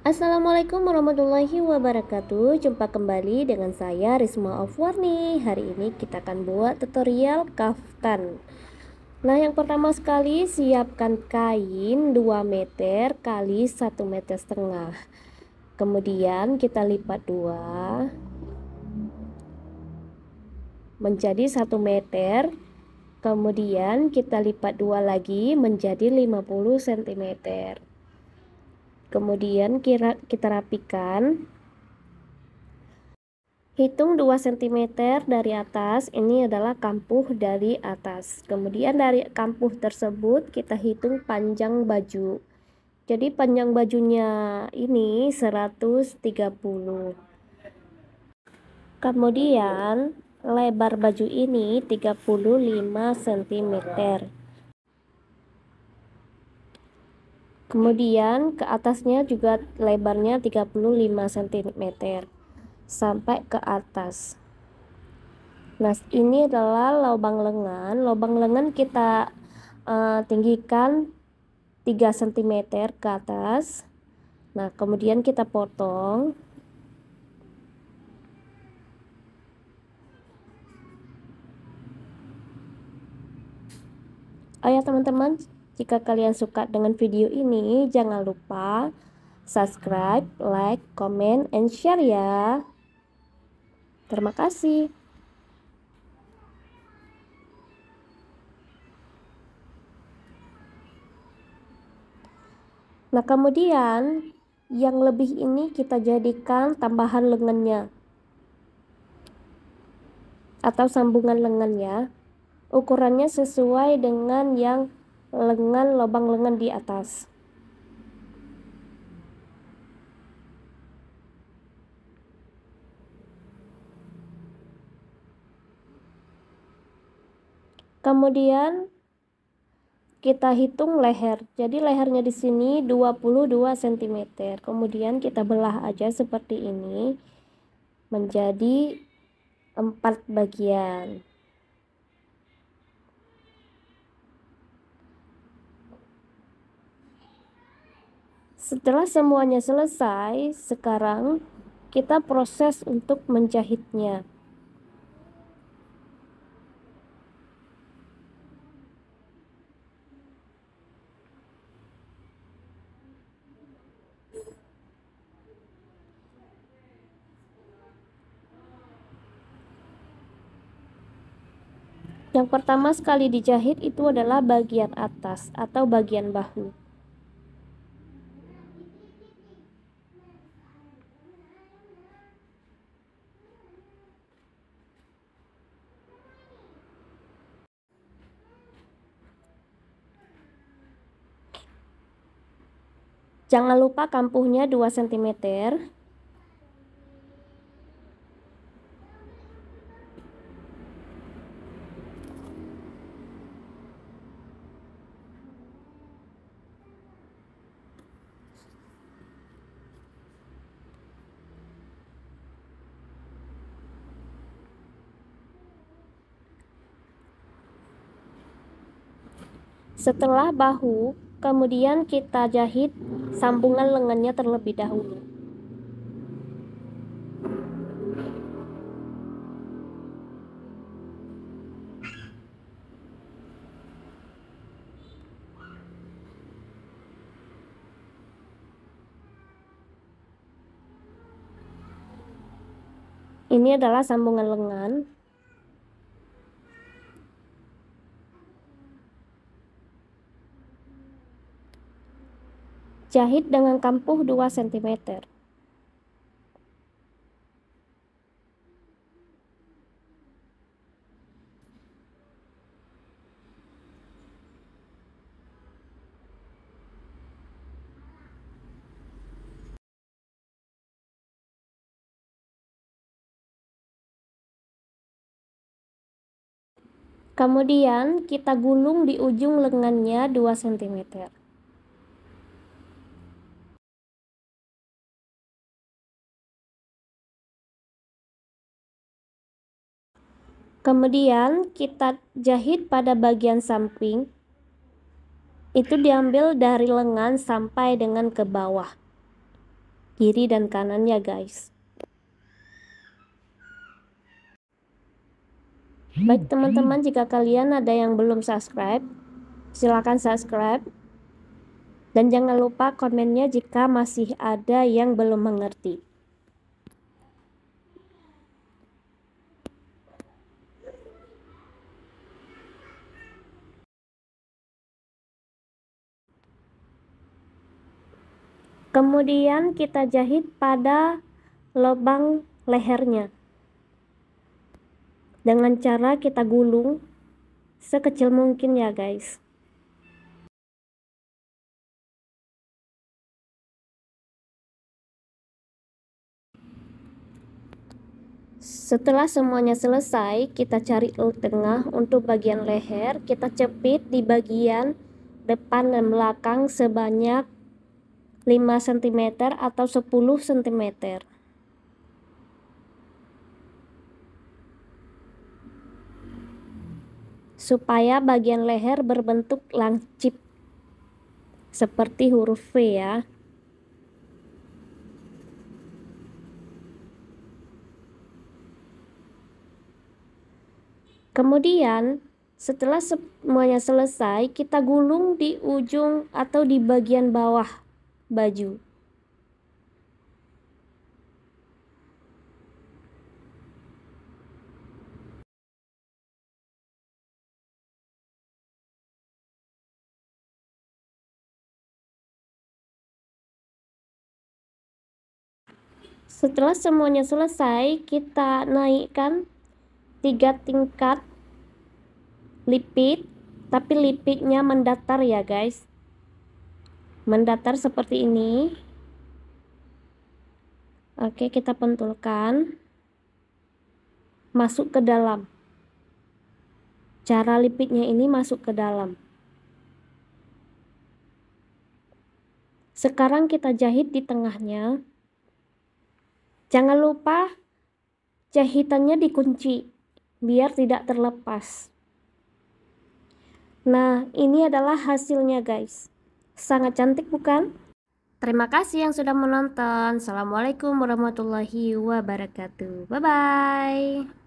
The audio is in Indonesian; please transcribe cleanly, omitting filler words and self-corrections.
Assalamualaikum warahmatullahi wabarakatuh. Jumpa kembali dengan saya Risma Aufwarni. Hari ini kita akan buat tutorial kaftan. Nah, yang pertama sekali siapkan kain 2 meter kali 1,5 meter. Kemudian kita lipat 2 menjadi 1 meter. Kemudian kita lipat 2 lagi menjadi 50 cm. Kemudian kita rapikan. Hitung 2 cm dari atas, ini adalah kampuh dari atas. Kemudian dari kampuh tersebut kita hitung panjang baju. Jadi panjang bajunya ini 130. Kemudian lebar baju ini 35 cm. Kemudian ke atasnya juga lebarnya 35 cm sampai ke atas. Nah, ini adalah lubang lengan. Lubang lengan kita tinggikan 3 cm ke atas. Nah, kemudian kita potong. Oh ya teman-teman, jika kalian suka dengan video ini, jangan lupa subscribe, like, comment, and share ya. Terima kasih. Nah, kemudian yang lebih ini kita jadikan tambahan lengannya atau sambungan lengannya. Ukurannya sesuai dengan yang lengan lubang lengan di atas. Kemudian kita hitung leher. Jadi lehernya di sini 22 cm. Kemudian kita belah aja seperti ini menjadi 4 bagian. Setelah semuanya selesai, sekarang kita proses untuk menjahitnya. Yang pertama sekali dijahit itu adalah bagian atas atau bagian bahu. Jangan lupa kampuhnya 2 cm. Setelah bahu, kemudian kita jahit sambungan lengannya terlebih dahulu. Ini adalah sambungan lengan. Jahit dengan kampuh 2 cm. Kemudian kita gulung di ujung lengannya 2 cm. Kemudian kita jahit pada bagian samping. Itu diambil dari lengan sampai dengan ke bawah. kiri dan kanan ya guys. Baik teman-teman, jika kalian ada yang belum subscribe, silakan subscribe. Dan jangan lupa komennya jika masih ada yang belum mengerti. Kemudian kita jahit pada lubang lehernya dengan cara kita gulung sekecil mungkin ya guys. Setelah semuanya selesai, kita cari tengah untuk bagian leher. Kita cepit di bagian depan dan belakang sebanyak 5 cm atau 10 cm. Supaya bagian leher berbentuk lancip seperti huruf V ya. Kemudian setelah semuanya selesai, kita gulung di ujung atau di bagian bawah baju. Setelah semuanya selesai, kita naikkan 3 tingkat lipit, tapi lipitnya mendatar ya guys. Mendatar seperti ini. Oke, kita pentulkan. Masuk ke dalam. Cara lipitnya ini masuk ke dalam. Sekarang kita jahit di tengahnya. Jangan lupa jahitannya dikunci biar tidak terlepas. Nah, ini adalah hasilnya guys. Sangat cantik bukan? Terima kasih yang sudah menonton. Assalamualaikum warahmatullahi wabarakatuh. Bye bye.